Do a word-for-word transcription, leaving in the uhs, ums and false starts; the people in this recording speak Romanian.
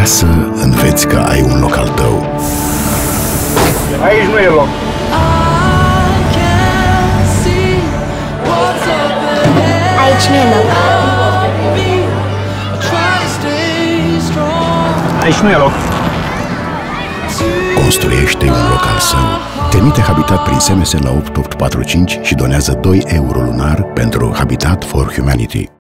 Acasă înveți că ai un loc al tău. Aici nu e loc. Aici nu e loc. Aici nu e loc. Construiește-i un loc al său. Trimite Habitat prin S M S la opt opt patru cinci și donează doi euro lunar pentru Habitat for Humanity.